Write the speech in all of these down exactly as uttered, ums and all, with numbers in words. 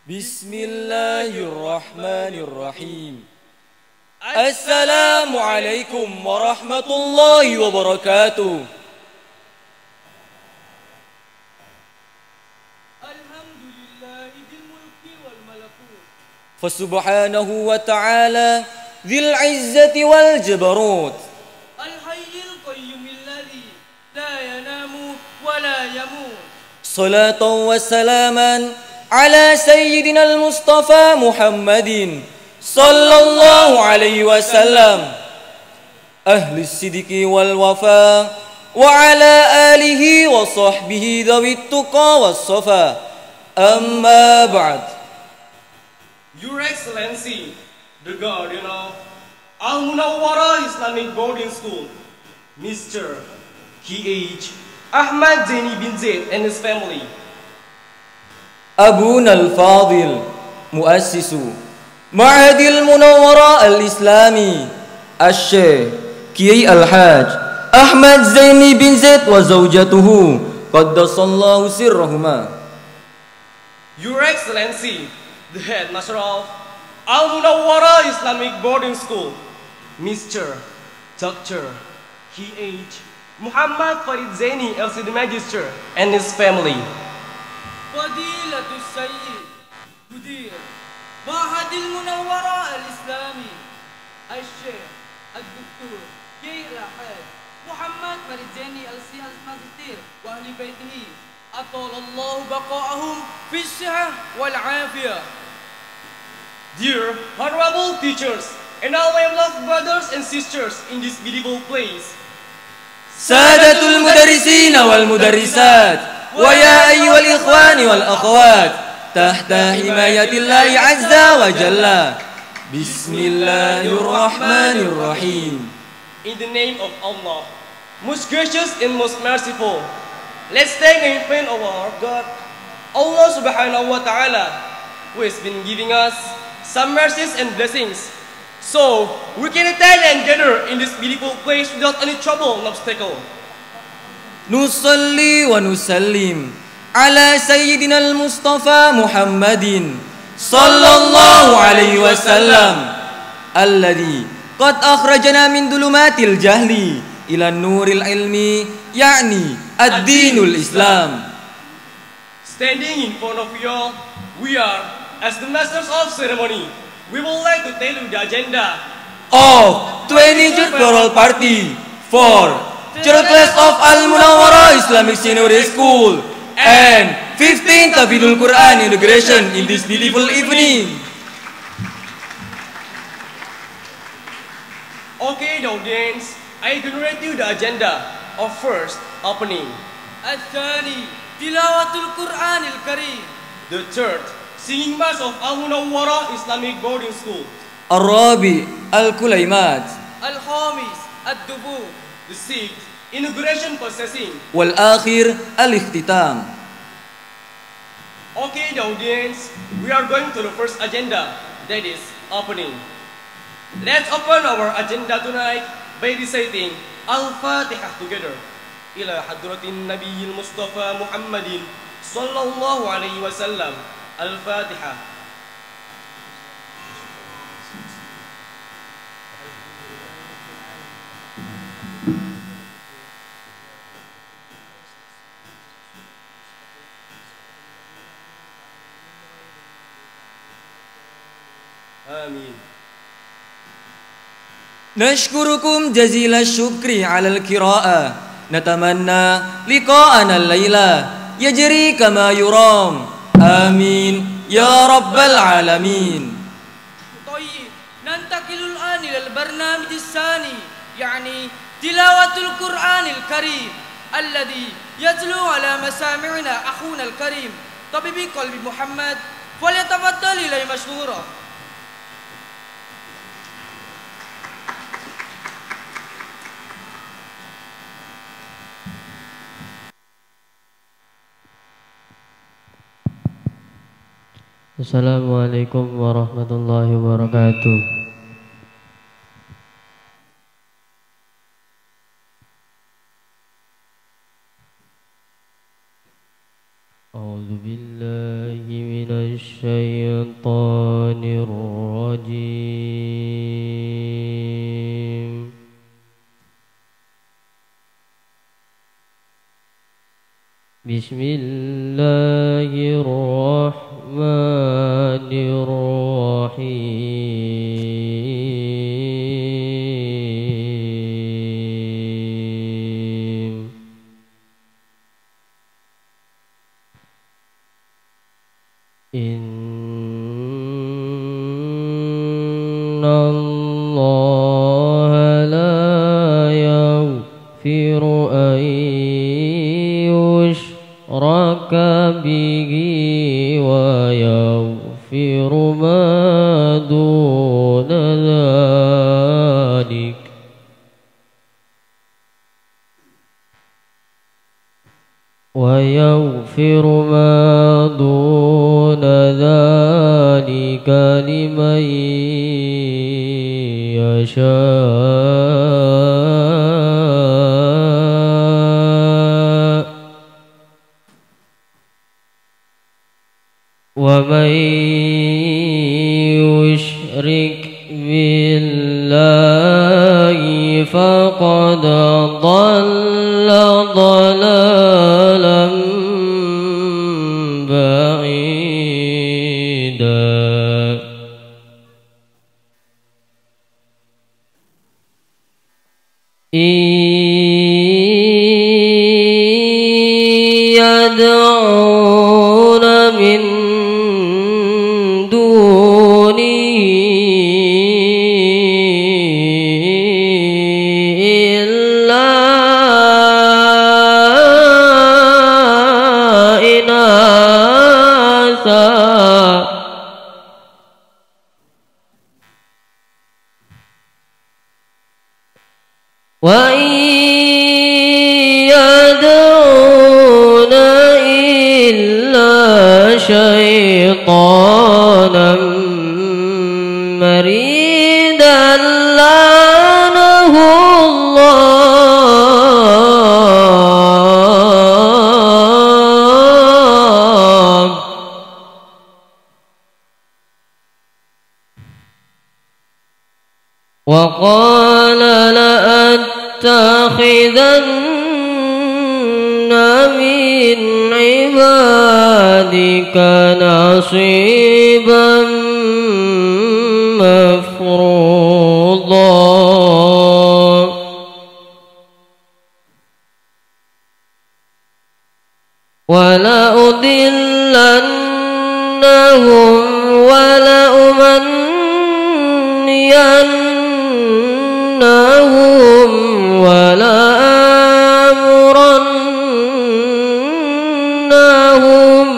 Bismillahirrahmanirrahim. Assalamualaikum warahmatullahi wabarakatuh. Alhamdulillahi dzil mulki wal malakut. Fasubhanahu wa ta'ala dzil izzati wal jabarut. Al-hayyul qayyumil ladzi la yanamu wa la yamut. Salatan wa salaman ala sayyidina al-Mustafa Muhammadin sallallahu alaihi wasallam, ahli sidiki wal wafa, wa ala alihi wa sahbihi dhawit tuqa was safa. Amma ba'd. Your Excellency, the guardian of Al-Munawwara Islamic Boarding School, Mister K H Ahmad Zaini bin Zaid and his family, Abuna al-Fadil, Muassisu Ma'hadil Munawwara al-Islami, Asy-Syaikh Kiai Al-Haj Ahmad Zaini bin Zaid wa zawjatuhu qaddasallahu sirrahuma. Your Excellency, the headmaster of Al-Munawwara Islamic Boarding School, Mister Doctor K H Muhammad Farid Zaini L C D Magister and his family, Fadilatus Sayyid Mudir Ma'hadil Munawwara al-Islami, Asy-Syaikh Ad-Doktor Kiai Al-Haj Muhammad Farid Zaini L C D Magister wa ahli baitihi atalallahu baqa'ahum fi sihah wal afiyah. dear honorable teachers, and all my beloved brothers and sisters in this beautiful place, Sadatul mudarrisin wal mudarrisat, wa ya ayyuhal ikhwani wal akhwat, tahta himayatillahi azza wa jalla. Bismillahirrahmanirrahim. in the name of Allah, most gracious and most merciful, let's thank and praise our God, Allah subhanahu wa ta'ala, who has been giving us some mercies and blessings, so we can attend and gather in this beautiful place without any trouble and obstacle. Nusalli wa nusallim ala sayyidina al-Mustafa Muhammadin sallallahu alaihi wasallam, alladhi qad akhrajana min dhulumatil jahli ila nuril ilmi, ya'ni ad-dinul Islam. Standing in front of you all, we are, as the masters of ceremony, we would like to tell you the agenda of twenty-third Floral Party for third class of Al-Munawwara Islamic Secondary School and fifteenth Tafidul Quran integration in this beautiful evening. Okay, the audience, I generate you the agenda of first opening, الثاني تلاوة القرآن الكريم. the third singing mass of Al-Munawwara Islamic Boarding School, Ar-Rabi Al-Kulaimat الخامس الدبور. the sixth inauguration processing. wal-akhir al-ikhtitam. Okay, the audience, we are going to the first agenda, that is opening. Let's open our agenda tonight by reciting Al-Fatihah together. Ila hadratin Nabiyil Mustafa Muhammadin sallallahu alaihi wasallam. Al-Fatihah. Amin. Nashkurukum jazila syukri ala al-qira'ah. Natamanna liqa'ana al-layla yajri kama yuram. Amin ya rabbal alamin. طيب ننتقل الآن إلى البرنامج الثاني، يعني تلاوة القرآن الكريم الذي يتلو على مسامعنا أخونا الكريم طبيب قلب محمد، فليتفضل إليه مشكورا. Assalamualaikum warahmatullahi wabarakatuh. A'udzu billahi minasy الشيطان الرجيم. بسم الله الرحمن الرحيم. إن الله لا يغفر أن يشرك به ويغفر ما دون ذلك ويغفر ما دون ذلك لمن يشاء ومن يشرك بالله فقد ضل ضلالا بعيدا. إن يدعون من دونه إلا إناثا وإن يدعون إلا شيطانا مريدا لعنه الله وقال لأتخذن من عبادك نصيبا مفروضا ولأضلنهم ولأمنينهم ولآمرنهم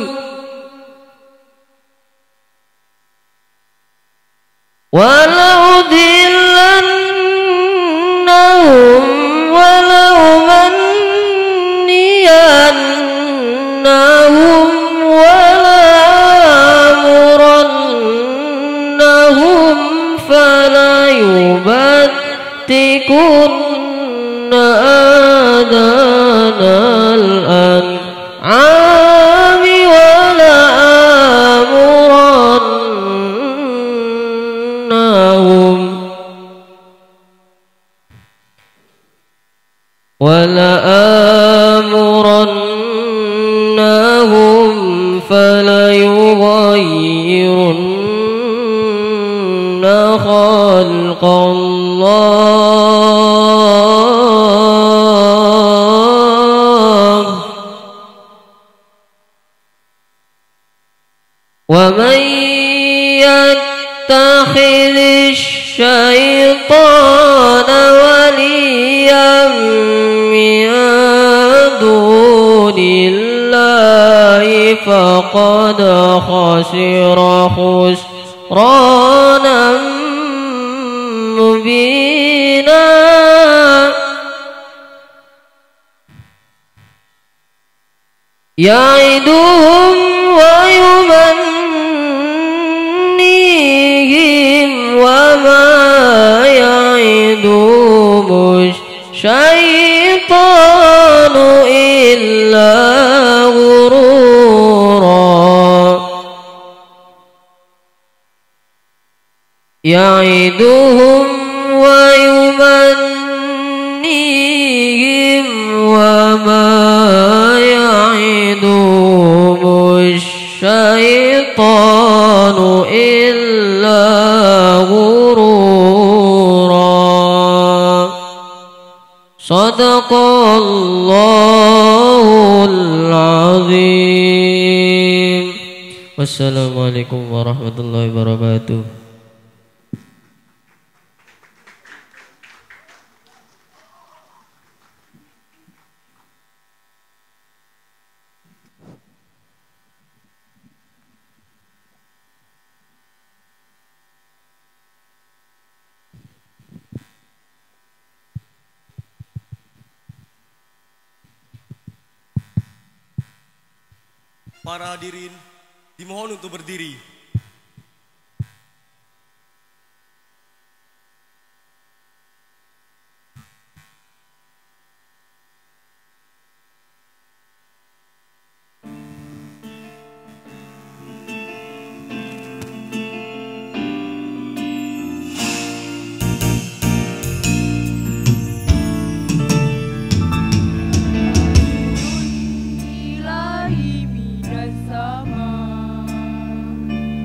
ولأضلنهم ولأمنينهم ولآمرنهم فليبتكن آذان الأنعام ولآمرنهم ولآمرنهم فليغيرن خلق الله ومن يتخذ الشيطان وليا من دون الله فقد خسر خسرانا مبينا. يعدهم ويمنيهم وما يعدهم الشيطان إلا غرورا يعدهم ويمنيهم وما يعدهم الشيطان إلا غرورا صدق الله العظيم. Wassalamualaikum warahmatullahi wabarakatuh. Para hadirin dimohon untuk berdiri. Ilahi minas sama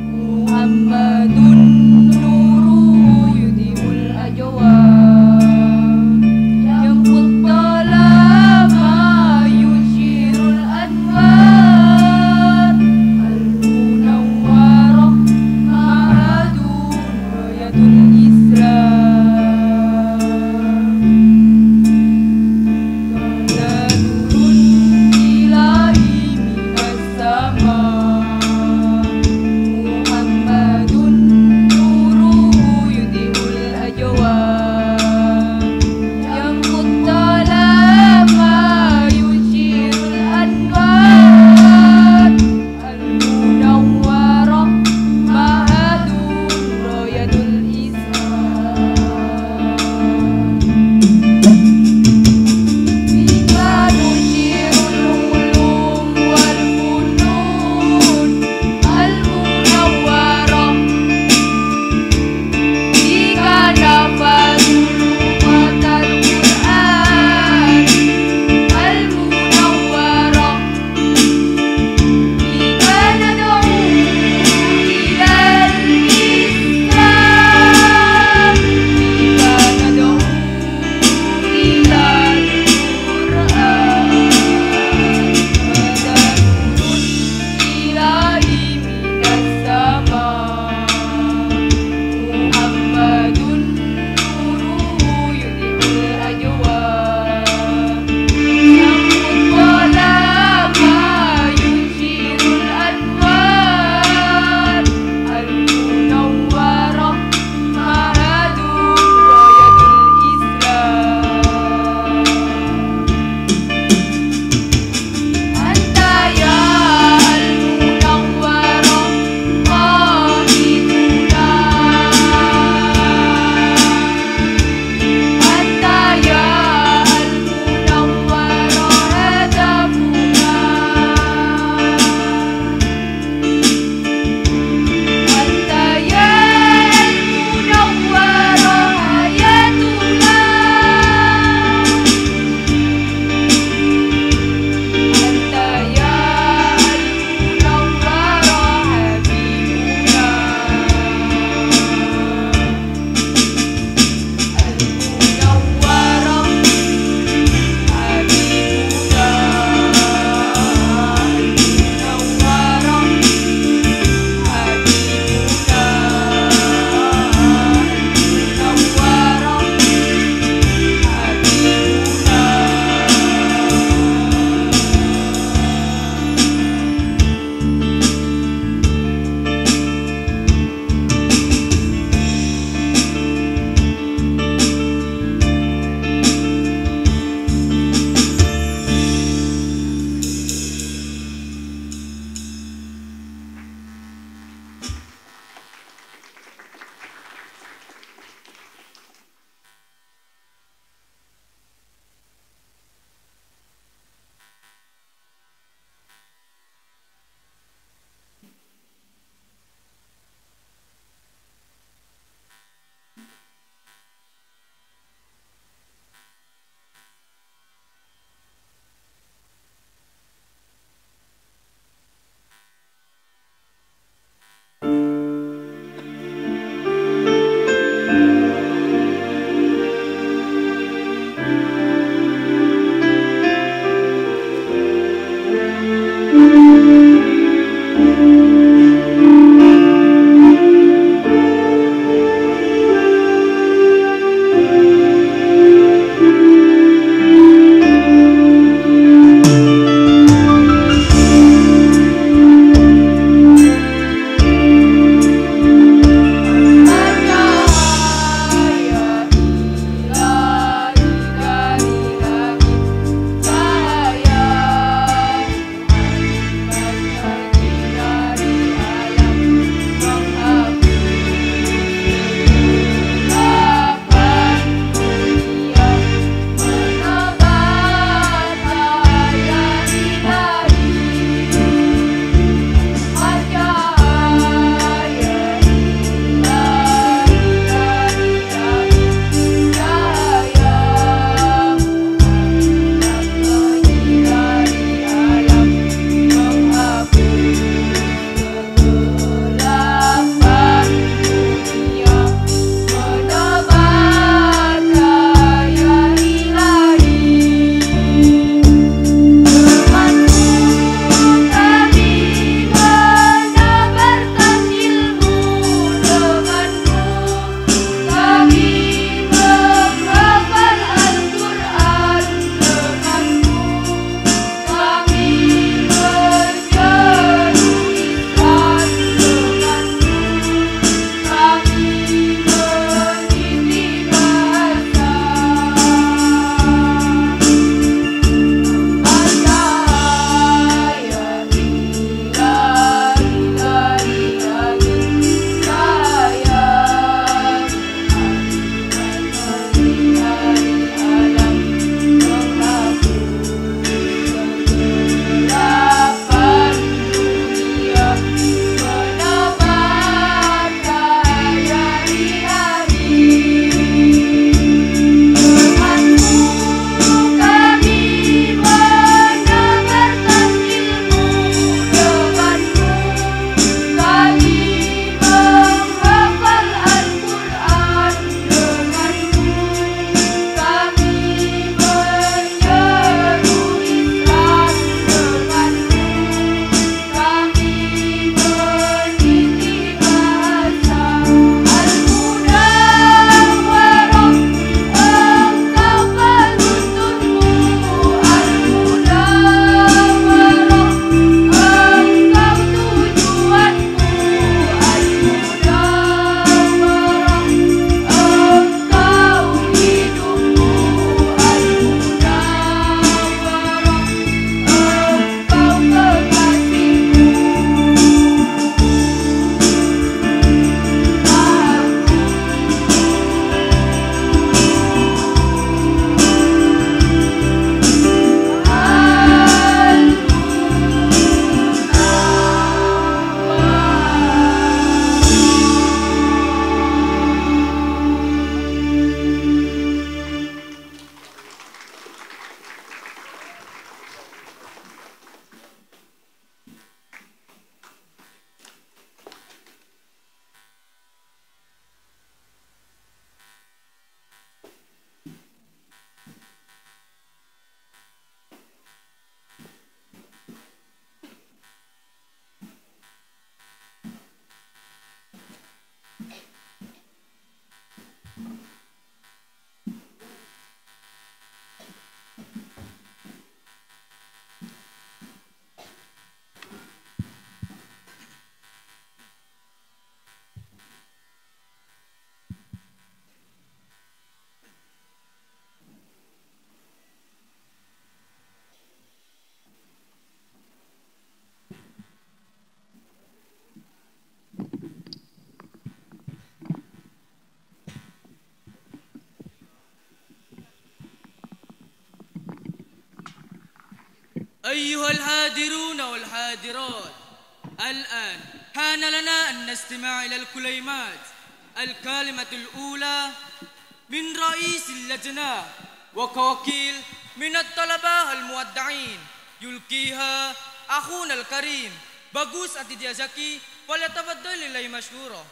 أيها الحاضرون والحاضرات، الآن حان لنا أن نستمع إلى الكلمات. الكلمة الأولى من رئيس اللجنة وكوكيل من الطلبة المودعين يلقيها أخونا الكريم باغوس أتيديا زكي، فليتفضل إليه مشكورا.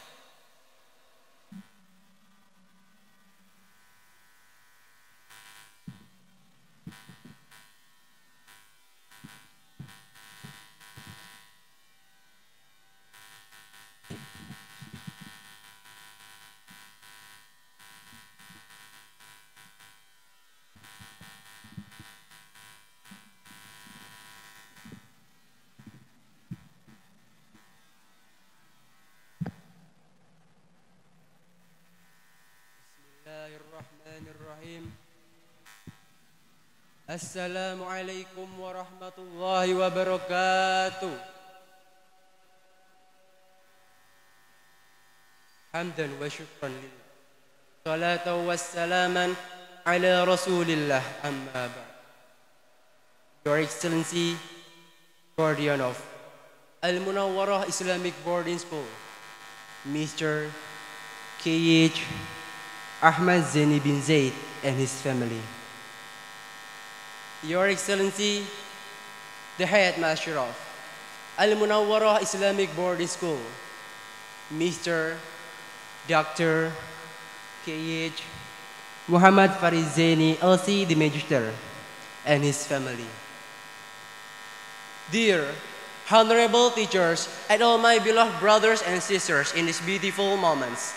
Bismillahirrahmanirrahim. Assalamualaikum warahmatullahi wabarakatuh. Hamdan wa syukran lillah. Salatu wassalaman ala rasulillah, amma ba'd. Your Excellency, Guardian of Al-Munawwarah Islamic Boarding School, Mister K H Ahmad Zaini bin Zaid and his family. Your Excellency, the Headmaster of Al-Munawwarah Islamic Boarding School, Mister Doctor K H Muhammad Farid Zaini L C, the Magister, and his family. Dear honorable teachers and all my beloved brothers and sisters in these beautiful moments,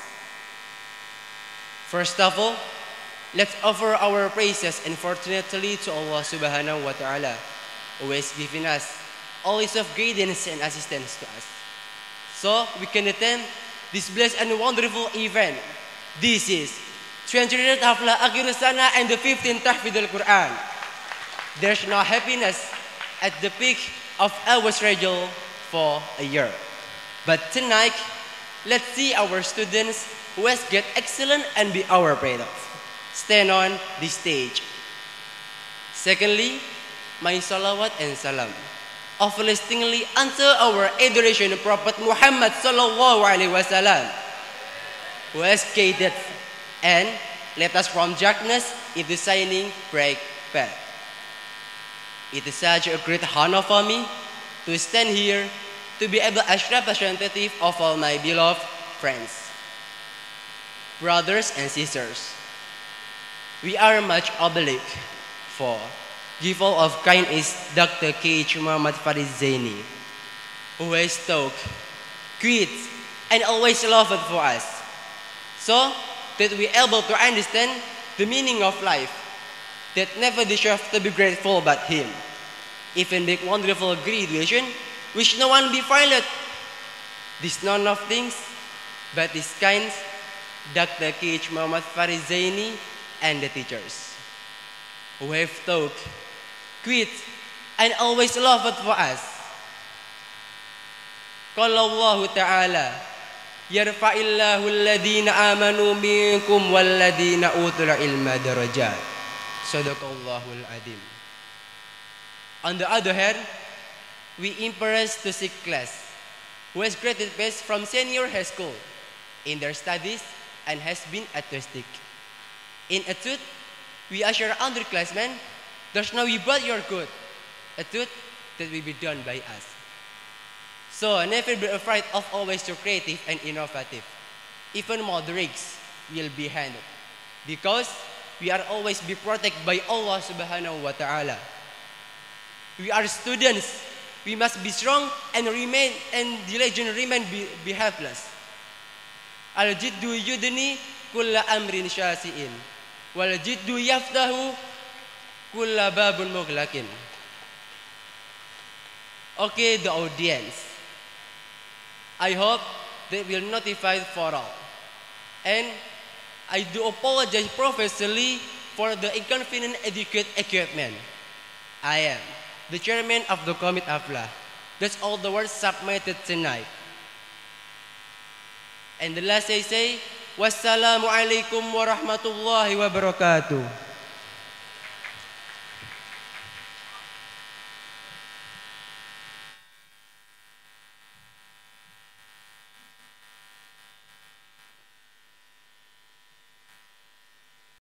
first of all, let's offer our praises and fortunately to Allah subhanahu wa ta'ala, who has given us always of guidance and assistance to us, so we can attend this blessed and wonderful event. This is twentieth Haflah Akhir Sana and the fifteenth Tahfidz Al-Quran. There's no happiness at the peak of our schedule for a year. But tonight, let's see our students who has get excellent and be our proud of stand on the stage. Secondly, my salawat and salam everlastingly unto our adoration Prophet Muhammad sallallahu alaihi wasallam, who has guided and led us from darkness into shining bright path. It is such a great honor for me to stand here to be able as representative of all my beloved friends, brothers and sisters. We are much obliged for gift of kind is Doctor K H Muhammad Farid Zaini, who has talked, quit, and always loved for us, so that we are able to understand the meaning of life, that never deserve to be grateful but him. Even make wonderful graduation, which no one be violent. This none of things, but this kind, Doctor K H Muhammad Farid Zaini and the teachers, who have taught, quit, and always loved for us. Qala Allahu Ta'ala, yarfa'illahu alladhina amanu minkum walladhina utul ilma darajat. Sadaqallahul Adim. On the other hand, we impress to sixth class, who has graded best from senior high school in their studies and has been artistic. In a truth, we assure underclassmen, there's no we but your good, a truth that will be done by us. So never be afraid of always to creative and innovative. Even moderates will be handled, because we are always be protected by Allah subhanahu wa ta'ala. We are students. We must be strong and remain and diligent remain be, be helpless. Al-jiddu yudni kulla amrin syasi'in wal jiddu yaftahu kulla babun mughlaqin. Okay, the audience, I hope they will notify for all. And I do apologize professionally for the inconvenient educate equipment. I am the chairman of the Committee Haflah. That's all the words submitted tonight. And the last I say, wassalamu alaikum warahmatullahi wabarakatuh.